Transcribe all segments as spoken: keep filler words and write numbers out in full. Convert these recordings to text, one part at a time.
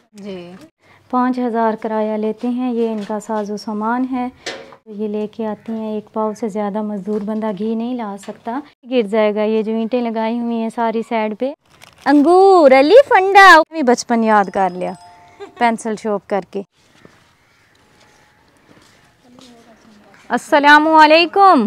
जी। पाँच हज़ार किराया लेते हैं। ये इनका साजो सामान है, तो ये लेके आती हैं। एक पाव से ज़्यादा मज़दूर बंदा घी नहीं ला सकता, गिर जाएगा। ये जो ईंटें लगाई हुई हैं सारी साइड पे। अंगूर अली फंडा भी बचपन याद कर लिया पेंसिल शॉप करके। अस्सलामु अलैकुम,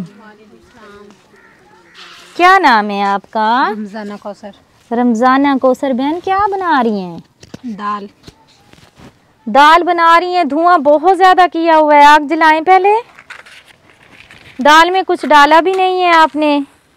क्या नाम है आपका? रमजाना कौसर। रमजाना कौसर बहन, क्या बना रही हैं? दाल। दाल बना रही हैं। धुआं बहुत ज़्यादा किया हुआ है, आग जलाएं पहले। दाल में कुछ डाला भी नहीं है आपने।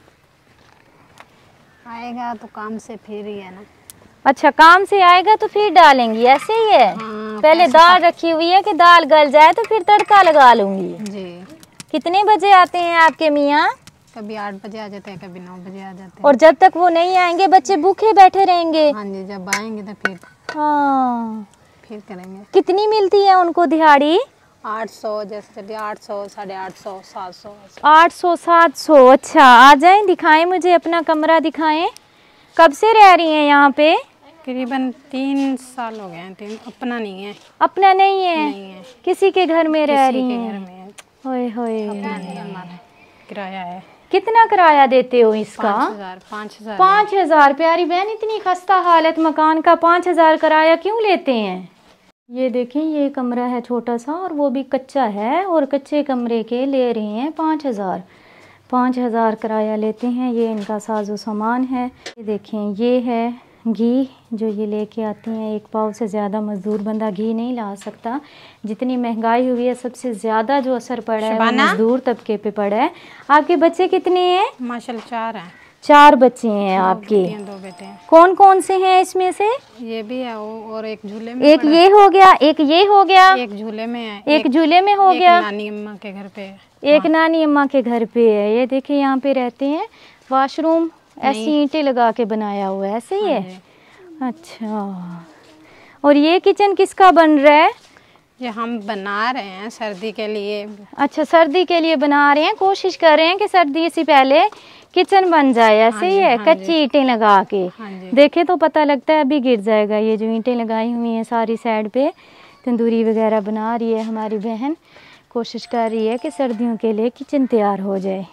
आएगा तो काम से फिर ही है ना। अच्छा, काम से आएगा तो फिर डालेंगी, ऐसे ही है? हाँ, पहले दाल रखी हुई है कि दाल गल जाए तो फिर तड़का लगा लूंगी। जी। कितने बजे आते हैं आपके मियाँ? कभी आठ बजे आ जाते हैं, कभी नौ बजे आ जाते हैं। और जब तक वो नहीं आएंगे बच्चे भूखे बैठे रहेंगे? हाँ जी, जब आएंगे तो फिर हाँ, फिर करेंगे। कितनी मिलती है उनको दिहाड़ी? आठ सौ जैसे चलिए, आठ सौ साढ़े आठ सौ सात सौ आठ सौ सात सौ। अच्छा, आ जाएं, दिखाएं मुझे अपना कमरा दिखाएं। कब से रह रही हैं यहाँ पे? करीबन तीन साल हो गए हैं। तीन अपना नहीं है। अपना नहीं है? नहीं है, किसी के घर में रह किसी रही के हैं? घर में है। होए होए, अपना नहीं है, हमारा किराया है। कितना किराया देते हो इसका? पाँच हजार पाँच हजार पाँच हजार। प्यारी बहन, इतनी खस्ता हालत मकान का पाँच हजार किराया क्यों लेते हैं? ये देखें, ये कमरा है छोटा सा और वो भी कच्चा है, और कच्चे कमरे के ले रहे हैं पाँच हजार। पाँच हजार किराया लेते हैं। ये इनका साजो सामान है। ये देखें, ये है घी जो ये लेके आती हैं। एक पाव से ज़्यादा मज़दूर बंदा घी नहीं ला सकता। जितनी महंगाई हुई है, सबसे ज़्यादा जो असर पड़ा है वो मज़दूर तबके पे पड़ा है। आपके बच्चे कितने हैं? माशाल्लाह चार हैं। चार बच्चे हैं आपके? दो बेटे हैं। कौन कौन से हैं इसमें से? ये भी है वो, और एक झूले में। एक ये हो गया, एक ये हो गया, एक झूले में है, एक झूले में हो गया, नानी अम्मा के घर पे, एक नानी अम्मा के घर पे है। ये देखिए, यहाँ पे रहते हैं। वॉशरूम ऐसी ईंटें लगा के बनाया हुआ है, ऐसे ही है? अच्छा, और ये किचन किसका बन रहा है? ये हम बना रहे हैं सर्दी के लिए। अच्छा, सर्दी के लिए बना रहे हैं। कोशिश कर रहे हैं कि सर्दी से पहले किचन बन जाए, ऐसे ही है? कच्ची ईंटें लगा के। देखे तो पता लगता है अभी गिर जाएगा। ये जो ईंटें लगाई हुई हैं सारी साइड पे, तंदूरी वगैरह बना रही है हमारी बहन। कोशिश कर रही है कि सर्दियों के लिए किचन तैयार हो जाए।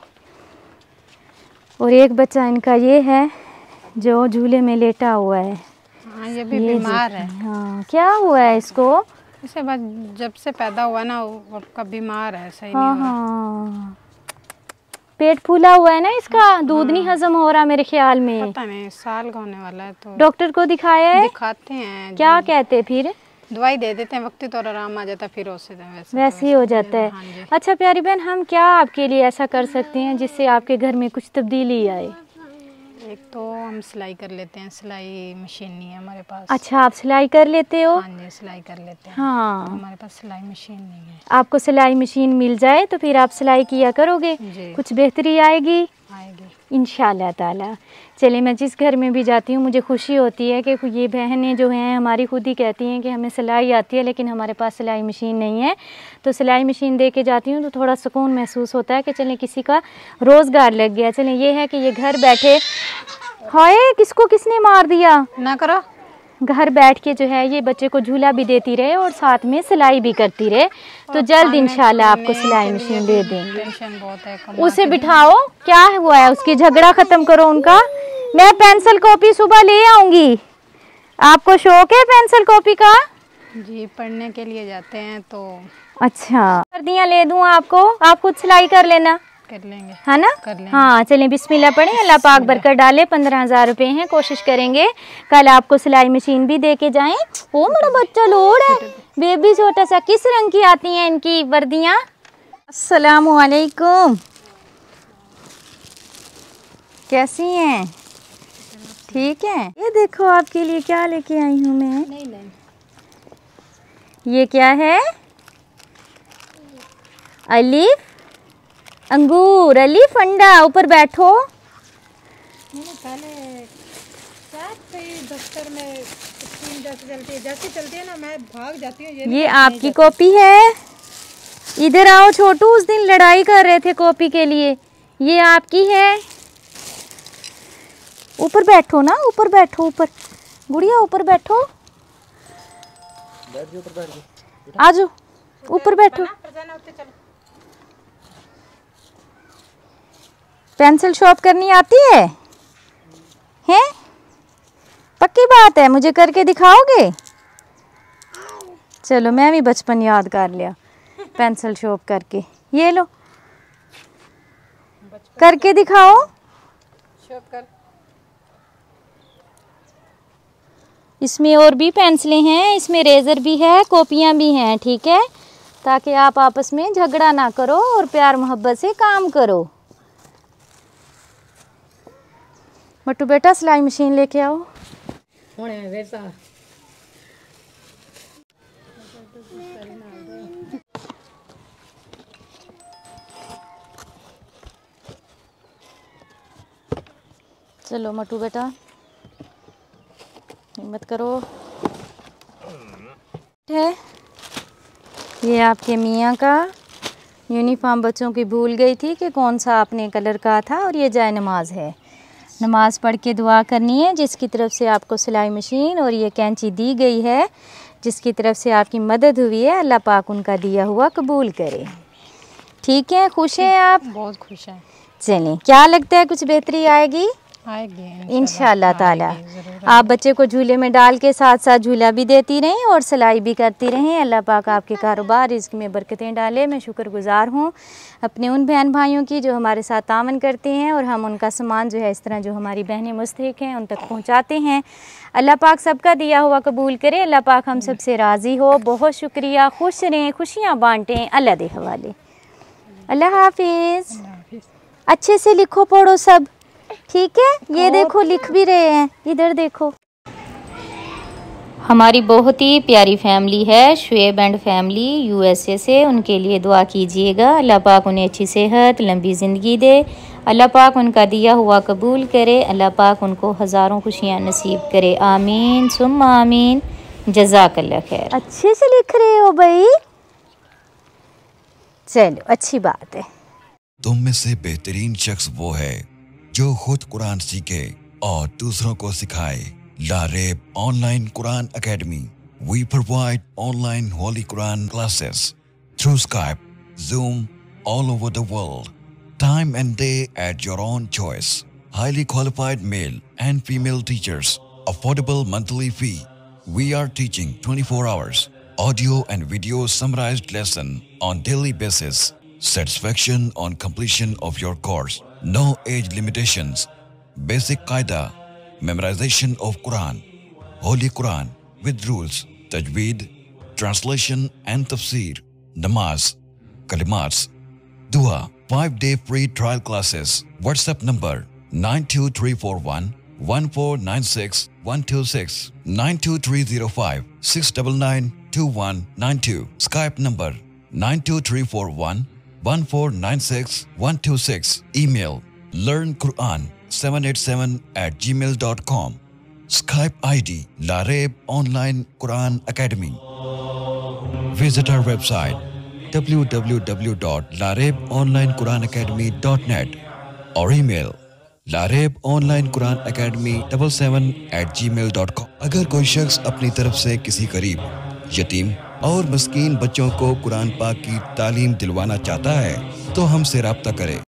और एक बच्चा इनका ये है जो झूले में लेटा हुआ है। हाँ, ये भी बीमार है। हाँ, क्या हुआ है इसको? इसे बस जब से पैदा हुआ ना, वो कब बीमार है, सही हाँ, नहीं हो रहा। हाँ, पेट फूला हुआ है ना इसका। दूध नहीं हजम हो रहा मेरे ख्याल में। पता नहीं, साल का होने वाला है। तो डॉक्टर को दिखाया है? दिखाते हैं। क्या कहते फिर? दवाई दे देते हैं, वक्त तो आराम आ जाता है, फिर वैसे वैसे, वैसे ही हो जाता है। हाँ जी। अच्छा प्यारी बहन, हम क्या आपके लिए ऐसा कर सकते हैं जिससे आपके घर में कुछ तब्दीली आए? एक तो हम सिलाई कर लेते हैं, सिलाई मशीन नहीं है हमारे पास। अच्छा, आप सिलाई कर लेते हो? हाँ जी, सिलाई कर लेते हैं। हाँ, तो हमारे पास सिलाई मशीन नहीं है। आपको सिलाई मशीन मिल जाए तो फिर आप सिलाई किया करोगे, कुछ बेहतरी आएगी आएगी इंशाल्लाह ताला। चलिए, मैं जिस घर में भी जाती हूँ मुझे खुशी होती है कि ये बहनें जो हैं हमारी खुद ही कहती हैं कि हमें सिलाई आती है लेकिन हमारे पास सिलाई मशीन नहीं है। तो सिलाई मशीन दे के जाती हूँ तो थोड़ा सुकून महसूस होता है कि चलें किसी का रोज़गार लग गया। चलें, ये है कि ये घर बैठे, हाय किसको किसने मार दिया ना करो, घर बैठ के जो है ये बच्चे को झूला भी देती रहे और साथ में सिलाई भी करती रहे। तो जल्द इंशाल्लाह आपको सिलाई मशीन दे देंगे। टेंशन बहुत है। उसे बिठाओ, क्या हुआ है उसकी, झगड़ा खत्म करो उनका। मैं पेंसिल कॉपी सुबह ले आऊंगी। आपको शौक है पेंसिल कॉपी का? जी, पढ़ने के लिए जाते हैं तो। अच्छा, सर्दियाँ ले दूँ आपको, आप खुद सिलाई कर लेना, कर लेंगे, है ना? कर लेंगे। हाँ, चलें बिस्मिल्लाह पढ़ें, अल्लाह पाक बरकत डाले। पंद्रह हजार रुपये हैं, कोशिश करेंगे कल आपको सिलाई मशीन भी दे के जाएं। ओ मेरा बच्चा लोड है, बेबी छोटा सा। किस रंग की आती हैं इनकी वर्दियाँ? अस्सलामु अलैकुम, कैसी हैं? ठीक है। ये देखो आपके लिए क्या लेके आई हूँ मैं। नहीं नहीं, ये क्या है? अलीफ, अंगूर, अली फंडा। ऊपर बैठो। मैंने पहले दफ्तर में जैसे चलती है जैसे चलती है ना, मैं भाग जाती हूँ। ये, ये आपकी कॉपी है। इधर आओ छोटू, उस दिन लड़ाई कर रहे थे कॉपी के लिए। ये आपकी है। ऊपर बैठो ना, ऊपर बैठो, ऊपर गुड़िया ऊपर बैठो। आ जाओ ऊपर बैठो। पेंसिल शॉर्प करनी आती है? हैं? पक्की बात है, मुझे करके दिखाओगे? चलो मैं भी बचपन याद कर लिया पेंसिल शॉर्प करके। ये लो करके दिखाओ। शॉर्प कर। इसमें और भी पेंसिलें हैं, इसमें रेज़र भी है, कॉपियाँ भी हैं, ठीक है, ताकि आप आपस में झगड़ा ना करो और प्यार मोहब्बत से काम करो। मट्टू बेटा सिलाई मशीन लेके आओ। वैसा चलो मट्टू बेटा हिम्मत करो। है ये आपके मियाँ का यूनिफॉर्म बच्चों की भूल गई थी कि कौन सा अपने कलर का था। और ये जाए नमाज है, नमाज पढ़ के दुआ करनी है। जिसकी तरफ से आपको सिलाई मशीन और ये कैंची दी गई है, जिसकी तरफ से आपकी मदद हुई है, अल्लाह पाक उनका दिया हुआ कबूल करे। ठीक है, खुश हैं आप? बहुत खुश हैं। चलें, क्या लगता है कुछ बेहतरी आएगी? आएगी इंशाल्लाह ताला। आप बच्चे को झूले में डाल के साथ साथ झूला भी देती रहें और सिलाई भी करती रहें। अल्लाह पाक आपके कारोबार रिज़्क़ में बरकतें डाले। मैं शुक्रगुज़ार हूँ अपने उन बहन भाइयों की जो हमारे साथ तावन करते हैं और हम उनका सामान जो है इस तरह जो हमारी बहनें मुस्तहिक हैं उन तक पहुँचाते हैं। अल्लाह पाक सबका दिया हुआ कबूल करे। अल्लाह पाक हम सब से राज़ी हो। बहुत शुक्रिया। खुश रहें, खुशियाँ बाँटें। अल्लाह दे हवाले। अल्लाह हाफिज़। अच्छे से लिखो पढ़ो सब, ठीक है? ये देखो लिख भी रहे हैं, इधर देखो। हमारी बहुत ही प्यारी फैमिली है, शुएब एंड फैमिली यूएसए से। उनके लिए दुआ कीजिएगा। अल्लाह पाक उन्हें अच्छी सेहत, लंबी ज़िंदगी दे। अल्लाह पाक उनका दिया हुआ कबूल करे। अल्लाह पाक उनको हज़ारों खुशियाँ नसीब करे। आमीन सुम्मा आमीन। जज़ाकल्लाह खैर। अच्छे से लिख रहे हो भाई, चलो अच्छी बात है। तुम में से बेहतरीन शख्स वो है जो खुद कुरान सीखे और दूसरों को सिखाए। लारेब ऑनलाइन कुरान academy. We provide online Holy Quran classes through Skype, Zoom, all over the world. Time and day at your own choice. Highly qualified male and female teachers. Affordable monthly fee. We are teaching twenty-four hours. Audio and video summarized lesson on daily basis. Satisfaction on completion of your course. No age limitations. Basic Qaida. Memorization of Quran. Holy Quran with rules. Tajweed. Translation and tafsir. Namaz. Kalimats. Dua. five day free trial classes. WhatsApp number nine two three four one one four nine six one two six nine two three zero five six nine nine two one nine two. Skype number nine two three four one one four nine six one two six. Email learnquran seven eight seven at gmail dot com. Skype I D Lareeb Online Quran Academy. Visit our website w w w dot lareeb online quran academy dot net or email lareeb online quran academy seven seven at gmail dot com. अगर कोई शख्स अपनी तरफ से किसी गरीब, यतीम और मस्कीन बच्चों को कुरान पाक की तालीम दिलवाना चाहता है तो हमसे राब्ता करें।